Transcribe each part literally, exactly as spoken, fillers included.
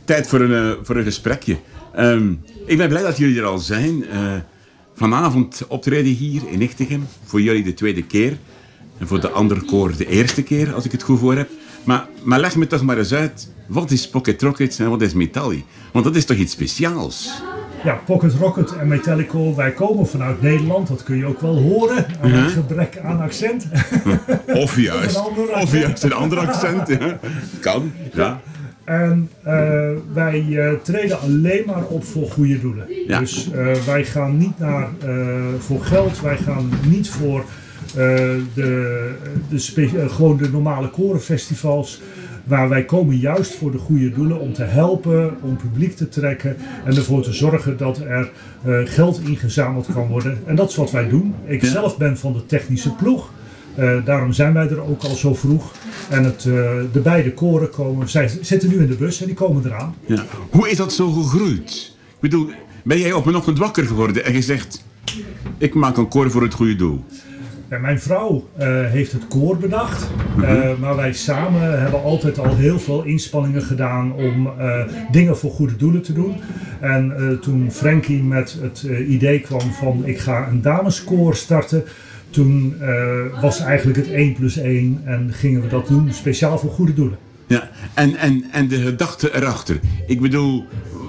tijd voor een, uh, voor een gesprekje. Um, ik ben blij dat jullie er al zijn. Uh, vanavond optreden hier in Echtegem. Voor jullie de tweede keer. En voor de andere koor de eerste keer, als ik het goed voor heb. Maar, maar leg me toch maar eens uit. Wat is Pocket Rocket en wat is Metalli? Want dat is toch iets speciaals? Ja, Pocket Rocket en Metallico, wij komen vanuit Nederland. Dat kun je ook wel horen. Aan uh-huh. een gebrek aan accent. Of juist. of, een of juist een ander accent. Ja. Kan, ja. En uh, wij uh, treden alleen maar op voor goede doelen. Ja. Dus uh, wij gaan niet naar, uh, voor geld, wij gaan niet voor uh, de, de spe- uh, gewoon de normale korenfestivals. Maar wij komen juist voor de goede doelen om te helpen, om publiek te trekken en ervoor te zorgen dat er uh, geld ingezameld kan worden. En dat is wat wij doen. Ik ja. zelf ben van de technische ploeg. Uh, daarom zijn wij er ook al zo vroeg. En het, uh, de beide koren komen, zij zitten nu in de bus en die komen eraan. Ja. Hoe is dat zo gegroeid? Ik bedoel, ben jij op een ochtend wakker geworden en gezegd, ik maak een koor voor het goede doel? Ja, mijn vrouw uh, heeft het koor bedacht, uh, maar wij samen hebben altijd al heel veel inspanningen gedaan om uh, dingen voor goede doelen te doen. En uh, toen Frankie met het uh, idee kwam van ik ga een dameskoor starten, toen uh, was eigenlijk het één plus één en gingen we dat doen speciaal voor goede doelen. Ja, en, en, en de gedachte erachter. Ik bedoel,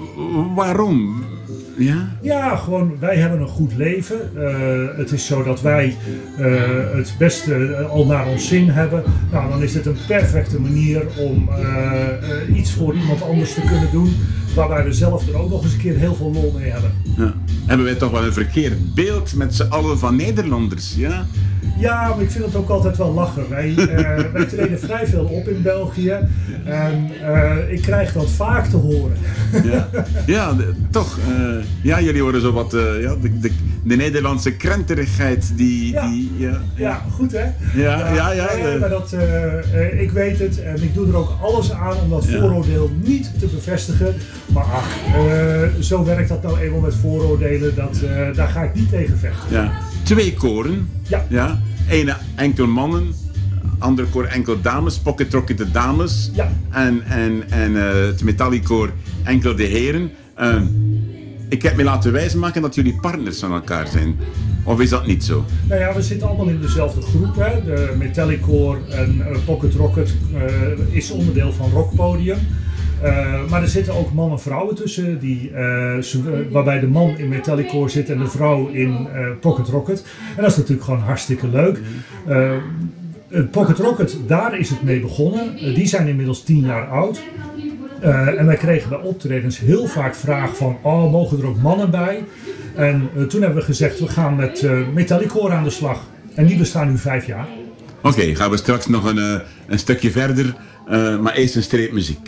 waarom? Ja? Ja, gewoon wij hebben een goed leven. Uh, het is zo dat wij uh, het beste al naar ons zin hebben. Nou, dan is dit een perfecte manier om uh, uh, iets voor iemand anders te kunnen doen. Waarbij we zelf er ook nog eens een keer heel veel lol mee hebben. Ja. Hebben wij toch wel een verkeerd beeld met z'n allen van Nederlanders, ja? Ja, maar ik vind het ook altijd wel lachen. Wij, uh, wij treden vrij veel op in België. En uh, ik krijg dat vaak te horen. Ja, ja de, toch. Uh, ja, jullie horen zo wat uh, ja, de, de, de Nederlandse krenterigheid die... Ja, die, ja, ja. ja, goed hè? Ja, ja, ja. ja, ja. Nee, maar dat, uh, uh, ik weet het en ik doe er ook alles aan om dat ja. vooroordeel niet te bevestigen. Maar ach, uh, zo werkt dat nou eenmaal met vooroordelen. Dat, uh, daar ga ik niet tegen vechten. Ja. Twee koren. Ja. ja. Ene enkel mannen, andere koor enkel dames, Pocket Rocket de dames. Ja. En, en, en uh, het Metallico enkel de heren. Uh, ik heb me laten wijsmaken dat jullie partners van elkaar zijn. Of is dat niet zo? Nou ja, we zitten allemaal in dezelfde groep. Hè? De Metallico en uh, Pocket Rocket uh, is onderdeel van Rockpodium. Uh, maar er zitten ook man en vrouwen tussen, die, uh, waarbij de man in Metallico zit en de vrouw in uh, Pocket Rocket. En dat is natuurlijk gewoon hartstikke leuk. Uh, Pocket Rocket, daar is het mee begonnen. Uh, die zijn inmiddels tien jaar oud. Uh, en wij kregen bij optredens heel vaak vraag van, oh, mogen er ook mannen bij? En uh, toen hebben we gezegd, we gaan met uh, Metallico aan de slag. En die bestaan nu vijf jaar. Oké, okay, gaan we straks nog een, uh, een stukje verder, uh, maar eerst een streep muziek.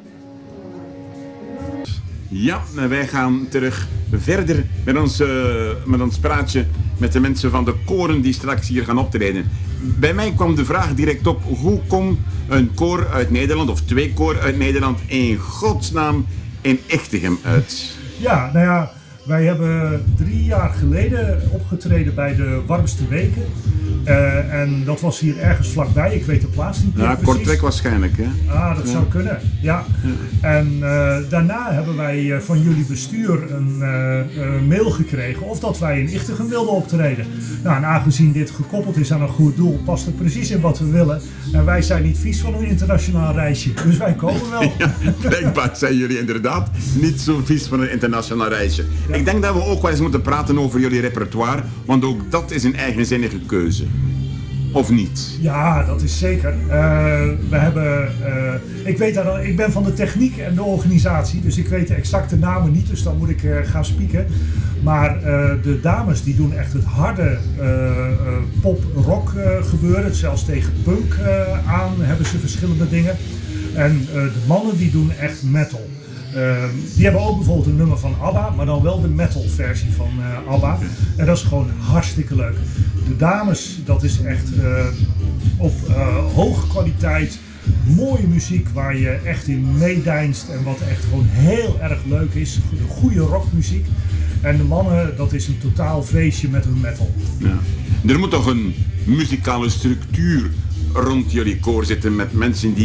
Ja, wij gaan terug verder met ons, uh, met ons praatje met de mensen van de koren die straks hier gaan optreden. Bij mij kwam de vraag direct op, hoe komt een koor uit Nederland, of twee koor uit Nederland, in godsnaam in Echtegem uit? Ja, nou ja, wij hebben drie jaar geleden opgetreden bij de warmste weken. Uh, en dat was hier ergens vlakbij, ik weet de plaats niet meer ja, precies. Kortrijk waarschijnlijk, hè? Ah, dat ja. zou kunnen, ja. ja. En uh, daarna hebben wij uh, van jullie bestuur een uh, uh, mail gekregen of dat wij in Echtegem wilden optreden. Nou, en aangezien dit gekoppeld is aan een goed doel, past het precies in wat we willen. En wij zijn niet vies van een internationaal reisje, dus wij komen wel. Ja, blijkbaar zijn jullie inderdaad niet zo vies van een internationaal reisje. Ja. Ik denk dat we ook wel eens moeten praten over jullie repertoire, want ook dat is een eigenzinnige keuze. Of niet? Ja, dat is zeker. Uh, we hebben, uh, ik, weet daar, ik ben van de techniek en de organisatie, dus ik weet de exacte namen niet, dus dan moet ik uh, gaan spieken. Maar uh, de dames die doen echt het harde uh, uh, pop-rock uh, gebeuren, zelfs tegen punk uh, aan hebben ze verschillende dingen. En uh, de mannen die doen echt metal. Uh, die hebben ook bijvoorbeeld een nummer van ABBA, maar dan wel de metal versie van uh, ABBA. En dat is gewoon hartstikke leuk. De dames, dat is echt uh, op uh, hoge kwaliteit, mooie muziek waar je echt in meedeinst en wat echt gewoon heel erg leuk is. Goede rockmuziek. En de mannen, dat is een totaal feestje met hun metal. Ja. Er moet toch een muzikale structuur rond jullie koor zitten met mensen die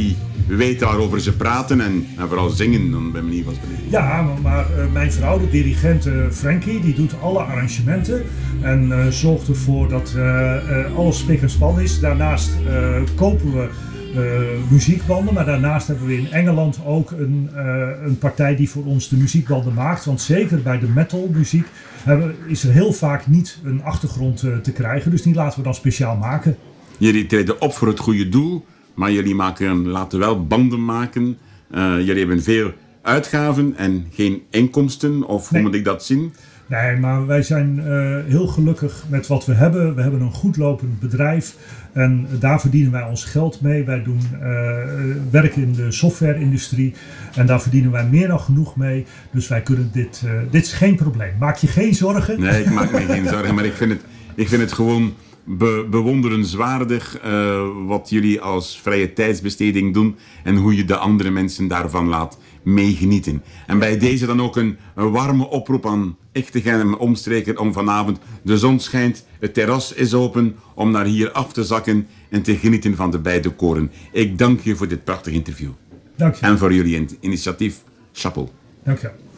weet waarover ze praten en, en vooral zingen, dan ben ik benieuwd wat ze. Ja, maar, maar uh, mijn vrouw, de dirigent uh, Frankie, die doet alle arrangementen en uh, zorgt ervoor dat uh, uh, alles spik en span is. Daarnaast uh, kopen we uh, muziekbanden, maar daarnaast hebben we in Engeland ook een, uh, een partij die voor ons de muziekbanden maakt. Want zeker bij de metalmuziek hebben, is er heel vaak niet een achtergrond uh, te krijgen, dus die laten we dan speciaal maken. Jullie treden op voor het goede doel, maar jullie maken, laten wel banden maken. Uh, jullie hebben veel uitgaven en geen inkomsten, of hoe nee. moet ik dat zien? Nee, maar wij zijn uh, heel gelukkig met wat we hebben. We hebben een goed lopend bedrijf en daar verdienen wij ons geld mee. Wij doen uh, werk in de software-industrie en daar verdienen wij meer dan genoeg mee. Dus wij kunnen dit, uh, dit is geen probleem. Maak je geen zorgen? Nee, ik maak me geen zorgen, maar ik vind het, ik vind het gewoon be- bewonderenswaardig uh, wat jullie als vrije tijdsbesteding doen en hoe je de andere mensen daarvan laat meegenieten. En bij deze dan ook een, een warme oproep aan Echtegem en omstreken om vanavond, de zon schijnt, het terras is open, om naar hier af te zakken en te genieten van de beide koren. Ik dank je voor dit prachtige interview. Dank je. En voor jullie initiatief. Chapeau. Dank je.